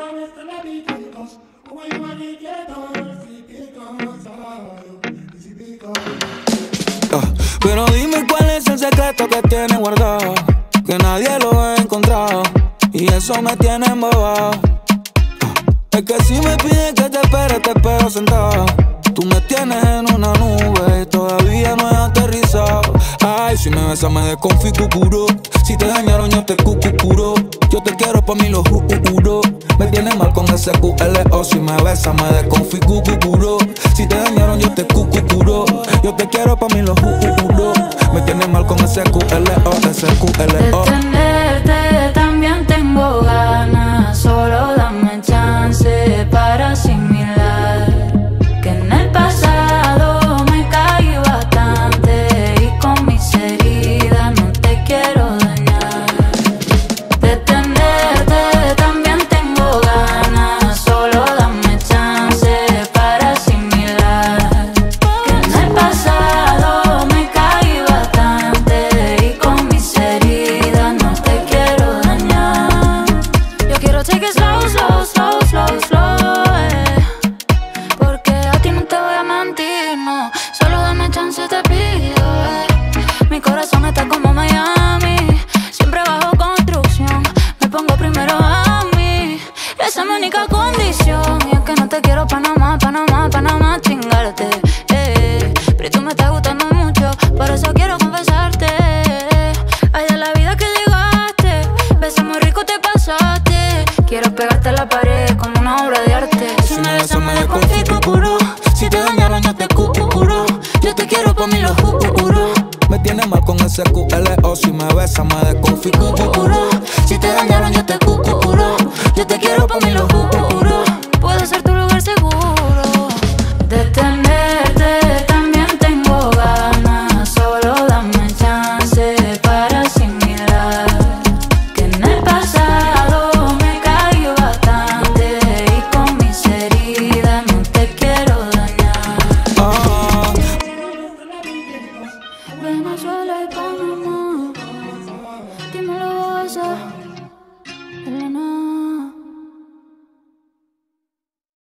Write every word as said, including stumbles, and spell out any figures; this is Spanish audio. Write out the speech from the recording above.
Pero dime cuál es el secreto que tienes guardado, que nadie lo ha encontrado, y eso me tiene embobado. Es que si me pides que te espere, te espero sentado. Tú me tienes en una nube y todavía no he aterrizado. Ay, si me besas me desconfiguro. Si te dañaron yo te cucucuro. Yo te quiero pa' mí lo juro. Me tienes mal con ese Q L O. Si me besas me desconfiguro. Si te dañaron yo te cucucuro. Yo te quiero pa' mí lo juro. Me tienes mal con ese Q L O, ese Q L O. De tenerte también tengo ganas. Solo dame chance para asimilar que en el pasado me caí bastante y con mis heridas no te quiero dañar. De tenerte también tengo ganas. Solo dame chance para asimilar que en el pasado me caí bastante y con mis heridas no te quiero dañar. Yo quiero take it slow, slow, slow, slow, slow, eh. Porque a ti no te voy a mentir, no. Solo dame chance, te pido, eh. Mi corazón está como Miami, siempre bajo construcción. Me pongo primero a mí, esa es mi única condición. Y es que no te quiero pa' nada más, pa' nada más, pa' nada más chingarte, eh. Pero tú me estás gustando mucho, por eso quiero confesarte. Ay, de la vida que llegaste, beso muy rico te pasaste. Quiero pegarte a la pared como una obra de arte. Si me besas me desconfiguro. Si te dañaron yo te cucucuro. Yo te quiero pa' mí lo juro. Me tienes mal con ese Q L O. Si me besas me desconfiguro. Si te dañaron yo te cucucuro. Yo te quiero pa' mí lo juro. Puede ser tu lugar seguro. De tenerte también tengo ganas. Solo dame chance para asimilar que en el pasado me caí bastante y con mis heridas no te quiero dañar. Ah, Venezuela y Panamá, dímelo, Bosa.